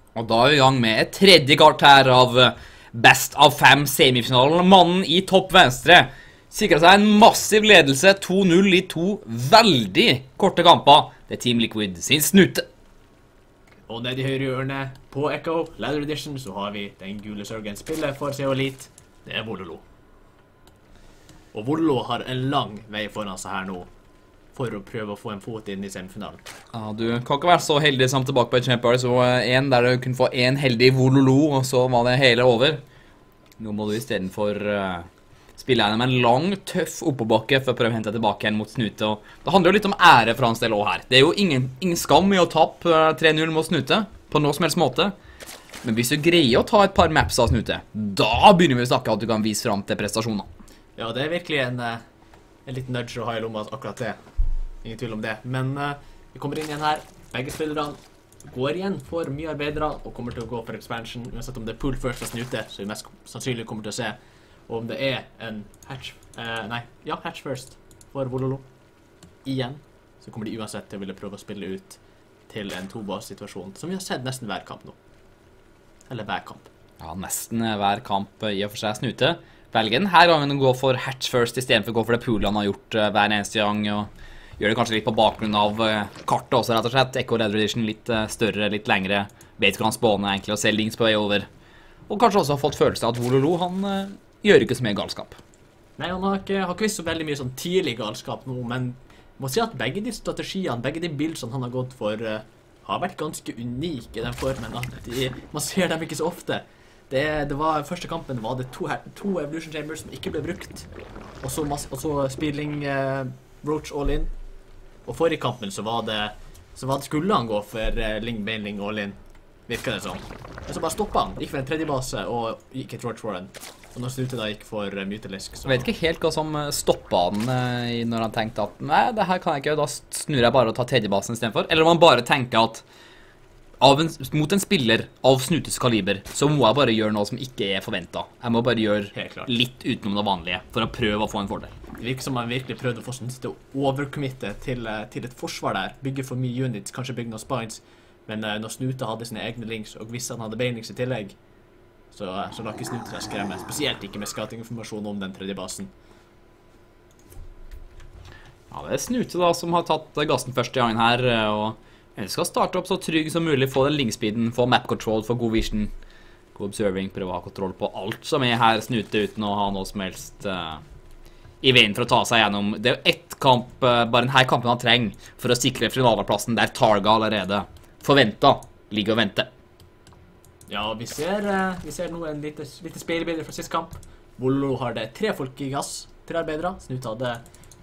Og da er vi i gang med et tredje kart her av Best av 5 semifinalen. Mannen i topp venstre sikret seg en massiv ledelse 2-0 i 2 veldig korte kamper. Det er Team Liquid sin snute. Og nede i høyre hjørne på Echo Ladder Edition så har vi den gule sørgen spillet for CO Elite. Det er Vololo. Og Vololo har en lang vei foran seg her nå for å prøve å få en fot inn i semifinalen. Ja, du kan ikke være så heldig som tilbake på et Champion, så en der du kunne få en heldig Vololo, og så var det hele over. Nå må du i stedet for spille gjennom en lang, tøff oppoverbakke for å prøve å hente tilbake igjen mot Snute. Og det handler jo litt om ære fra hans del også her. Det er jo ingen skam i å tappe 3-0 mot Snute, på noe som helst måte. Men hvis du greier å ta et par maps av Snute, da begynner vi å snakke at du kan vise frem til prestasjoner. Ja, det er virkelig en liten nudge å ha i lomma akkurat det. Ingen tvil om det. Men vi kommer inn igjen her. Begge spillerne går igjen for mye arbeidere og kommer til å gå for expansion. Uansett om det er pool first og Snute, så vi mest sannsynlig kommer til å se om det er en hatch first for Vololo. Igjen, så kommer de uansett til å ville prøve å spille ut til en to-boss-situasjon, som vi har sett nesten hver kamp nå. Eller hver kamp. Ja, nesten hver kamp i og for seg Snute. Velger den her gangen å gå for hatch first i stedet for å gå for det pool han har gjort hver eneste gang, og gjør det kanskje litt på bakgrunn av kartet også, rett og slett. Echo Ladder Edition litt større, litt lengre. Vet ikke hvordan spåne egentlig, og ser links på vei over. Og kanskje også har fått følelsen av at Vololo, han gjør ikke så mye galskap. Nei, han har ikke visst så veldig mye sånn tidlig galskap nå, men jeg må si at begge de strategiene, begge de buildsene han har gått for, har vært ganske unike i den formen at man ser dem ikke så ofte. Det var første kampen var det to Evolution Chambers som ikke ble brukt, og så Speedling Roach all in. Og forrige kampen så var det skulle han gå for Ling Baneling all in, virket det sånn. Men så bare stoppet han, gikk for en tredje base og gikk et Roach Warren. Og når Snute da gikk for Mutalisk, så... Jeg vet ikke helt hva som stoppet han når han tenkte at nei, det her kan jeg ikke, da snur jeg bare og tar tredje basen i stedet for. Eller om han bare tenker at mot en spiller av Snutes kaliber, så må jeg bare gjøre noe som ikke er forventet. Jeg må bare gjøre litt utenom det vanlige, for å prøve å få en fordel. Det virker som han virkelig prøvde å få Snute til å overcommitte til et forsvar der. Bygge for mye units, kanskje bygge noen spines. Men når Snute hadde sine egne links, og hvis han hadde banelings i tillegg, så la ikke Snute seg skremme. Spesielt ikke med scouting-informasjon om den tredje basen. Ja, det er Snute da som har tatt gassen første gangen her, og jeg skal starte opp så trygg som mulig, få den linkspeeden, få map control, få god vision, god observing, prøve å ha kontroll på alt som er her Snute uten å ha noe som helst i veien for å ta seg gjennom. Det er jo ett kamp, bare denne kampen han trenger for å sikre finaleplassen der Targa allerede forventet ligger og venter. Ja, vi ser nå en lite speilbilder fra sist kamp. Vololo har det 3 folk i gass, 3 arbeidere. Snute hadde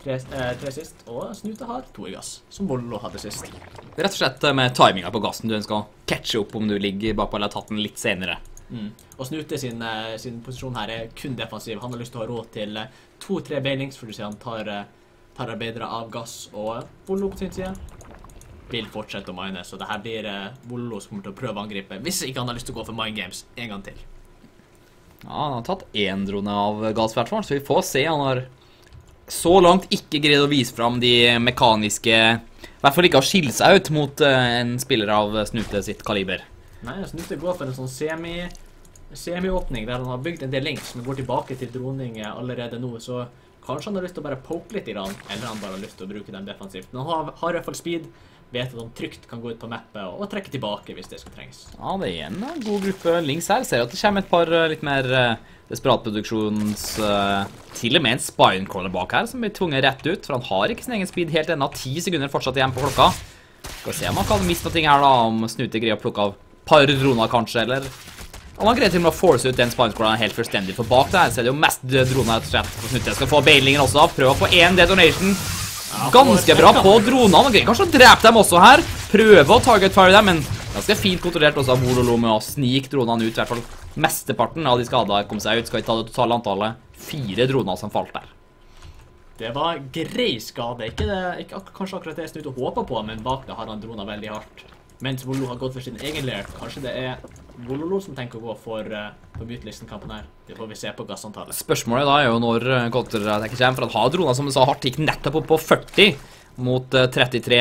3 sist, og Snute har 2 i gass, som Vololo hadde sist. Rett og slett med timingen på gassen du ønsker å catche opp om du ligger bakpå eller har tatt den litt senere. Og Snute sin posisjon her er kun defensiv. Han har lyst til å ha råd til 2-3 bailings, for du ser han tar arbeidere av gass, og Vololo på sin side vil fortsette å mine, så det her blir Vololo som kommer til å prøve å angripe, hvis ikke han har lyst til å gå for mine games en gang til. Ja, han har tatt 1 drone av gassplattform, så vi får se. Han har så langt ikke greid å vise frem de mekaniske, i hvert fall ikke å skille seg ut mot en spiller av Snute sitt kaliber. Nei, Snute går for en sånn semi-åpning der han har bygd en del links som går tilbake til droning allerede nå, så kanskje han har lyst til å bare poke litt i den, eller han bare har lyst til å bruke den defensivt. Men han har i hvert fall speed, vet at han trygt kan gå ut på mappet og trekke tilbake hvis det skal trenges. Ja, det er en god gruppe links her. Ser at det kommer et par litt mer desperatproduksjons, til og med en spinecrawler bak her som blir tvunget rett ut, for han har ikke sin egen speed helt enda. 10 sekunder fortsatt igjen på klokka. Skal se om han kan miste noe her da, om Snute greier å plukke av par droner kanskje, eller om han greier til å force ut den spinecrawleren helt fullstendig, for bak det her så er det jo mest droner rett og slett for Snute. Skal få bailingen også, prøve å få en detonation. Ganske bra på dronene, og greier kanskje å drepe dem også her. Prøve å target fire dem, men ganske fint kontrollert også av Vololo med å snike dronene ut. I hvert fall mesteparten av de skadene kom seg ut. Skal vi ta det totale antallet? 4 droner som falt der. Det var grei skade, ikke kanskje akkurat det Snute håper på, men bak det har han droner veldig hardt. Mens Vololo har gått for sin egen lair. Kanskje det er Vololo som tenker å gå for på Mutelisten-kampen her. Det får vi se på gassantallet. Spørsmålet da er jo når counter-attacket kommer, for han har droner som du sa hardt gikk nettopp opp på 40 mot 33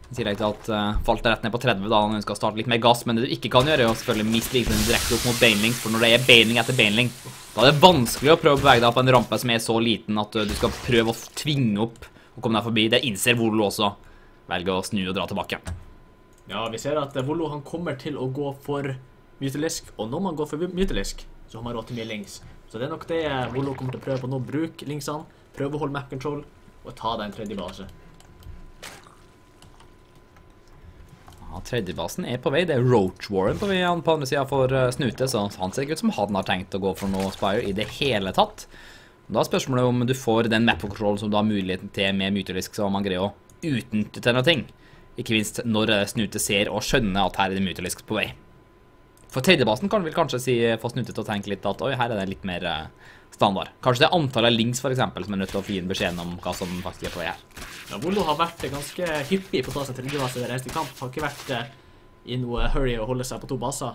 I tillegg til at falt det rett ned på 30 da han ønsket å starte litt mer gass, men det du ikke kan gjøre er jo selvfølgelig miste lignende direkte opp mot banelings, for når det er baneling etter baneling, da er det vanskelig å prøve å bevege deg på en rampe som er så liten at du skal prøve å tvinge opp og komme deg forbi. Det innser Volo også, velger å snu og dra tilbake. Ja, vi ser at Volo han kommer til å gå for Mytilisk, og når man går for Mytilisk, så har man råd til mye links. Så det er nok det Volo kommer til å prøve på nå. Bruk linksene, prøve å holde map control, og ta deg en tredje base. Ja, tredjebasen er på vei. Det er Roach Warren på vei på andre siden for Snute, så han ser ikke ut som han har tenkt å gå for noe Spire i det hele tatt. Da er spørsmålet om du får den map-kontrollen som du har muligheten til med Mytilisk, så man greier å utnytte til noe ting. Ikke minst når Snute ser og skjønner at her er det Mytilisk på vei. For tredjebasen kan vi kanskje få Snute til å tenke litt at oi, her er det litt mer standard. Kanskje det er antallet links for eksempel som er nødt til å få inn beskjeden om hva som faktisk er på vei her. Ja, Volo har vært ganske hyppig på å ta seg tredjebase i det eneste kamp. Har ikke vært i noe hurry å holde seg på 2 baser.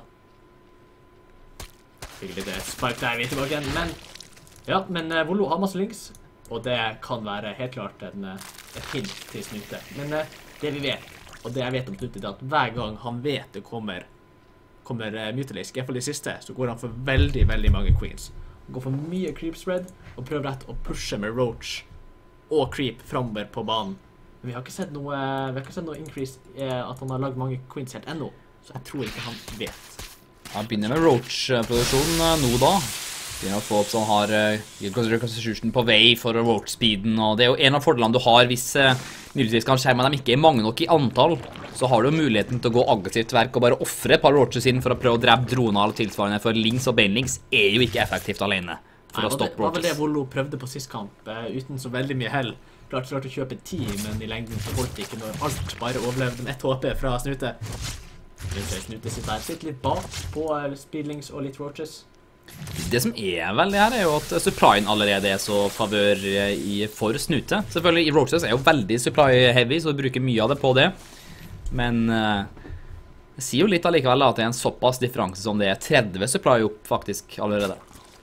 Fikk litt spark der vi er tilbake igjen, men ja, men Volo har masse links, og det kan være helt klart et hint til Snute. Men det vi vet, og det jeg vet om Snute, er at hver gang han vet det kommer Mytilisk, i hvert fall i siste, så går han for veldig, veldig mange queens. Han går for mye creep spread, og prøver rett å pushe med Roach og creep fremover på banen. Men vi har ikke sett noe increase at han har lagd mange queens helt ennå, så jeg tror ikke han vet. Han begynner med Roach-produksjonen nå da. Begynner å få opp så han har Reconstitution på vei for Roach-speeden, og det er jo en av fordelene du har hvis Mytilisk kan skjerme dem ikke er mange nok i antall, så har du muligheten til å gå aggressivt til verk og bare offre et par Roaches inn for å prøve å drepe droner eller tilsvarende, for links og banelings er jo ikke effektivt alene for å stoppe Roaches. Det var vel det Volo prøvde på sist kamp, uten så veldig mye hell. Klart å kjøpe 10, men i lengden så holdt det ikke når alt bare overlevde med 1 HP fra Snute. Snute sitter litt bak på speedlings og litt Roaches. Det som er veldig her er jo at supplyen allerede er så favør for Snute. Selvfølgelig, Roaches er jo veldig supply-heavy, så du bruker mye av det på det. Men det sier jo litt allikevel at det er en såpass differanse som det er 30 supply opp faktisk allerede.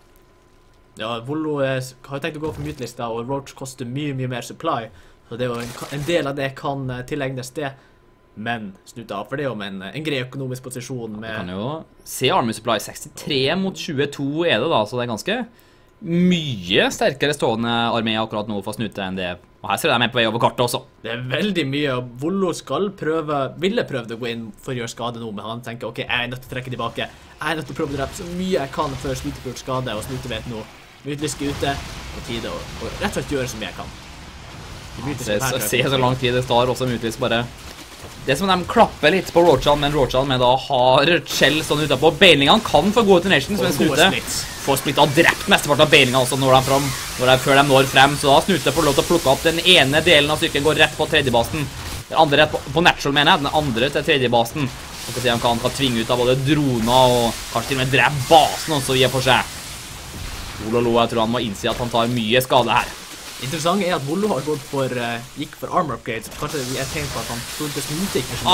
Ja, Volo har jo tenkt å gå for Mytilisk da, og Roach koster mye mer supply, så det er jo en del av det kan tilegnes det. Men Snute av for det om en grei økonomisk posisjon med... Du kan jo se Army Supply 63 mot 22 er det da, så det er ganske mye sterkere stående armé akkurat nå for Snute enn det. Og her ser de med på vei over kartet også. Det er veldig mye, og Volo ville prøve å gå inn for å gjøre skade nå, men han tenker, ok, jeg er nødt til å trekke tilbake. Jeg er nødt til å prøve å drepe så mye jeg kan før Snute får gjort skade, og Snute vet nå. Mytilisk ute, på tide å rett og slett gjøre så mye jeg kan. Se så lang tid det står også Mytilisk bare... Det som de klapper litt på Roachan, men Roachan med da har Shell sånn utenpå. Bailingene kan få gode Nations, men Snute får splitt og drept mesteparten av bailingene også før de når frem. Så da Snute får lov til å plukke opp den ene delen av styrken, går rett på tredjebasen. Den andre rett på Natural, mener jeg. Den andre til tredjebasen. Man kan si han kan tvinge ut av både droner og kanskje til og med drepe basen også i for seg. Volo, jeg tror han må innse at han tar mye skade her. Interessant er at Volo har gikk for armor upgrades. Kanskje det er tegn på at han trodde Snute ikke så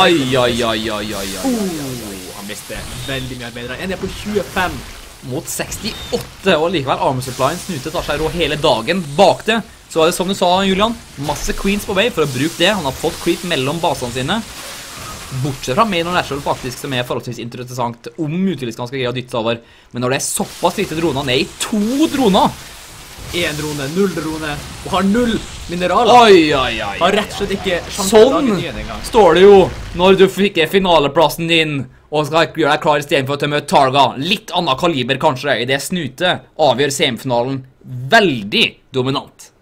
han visste veldig mye bedre. En er på 25 mot 68, og likevel armor supplyen Snute tar seg råd hele dagen bak det. Så er det som du sa, Julian, masse queens på vei for å bruke det. Han har fått creep mellom basene sine. Bortsett fra Main og Natural faktisk, som er forholdsvis interessant om Mytilisk ganske gøy å dytte seg over. Men når det er såpass lite droner, ned i 2 droner, 1 drone, 0 drone, og har 0 mineraler. Har rett og slett ikke sjanse til å lage nye en gang. Sånn står det jo når du fikk finaleplassen din, og skal gjøre deg klar i stedet for å møte Targa. Litt annet kaliber kanskje i det Snute avgjør semifinalen veldig dominant.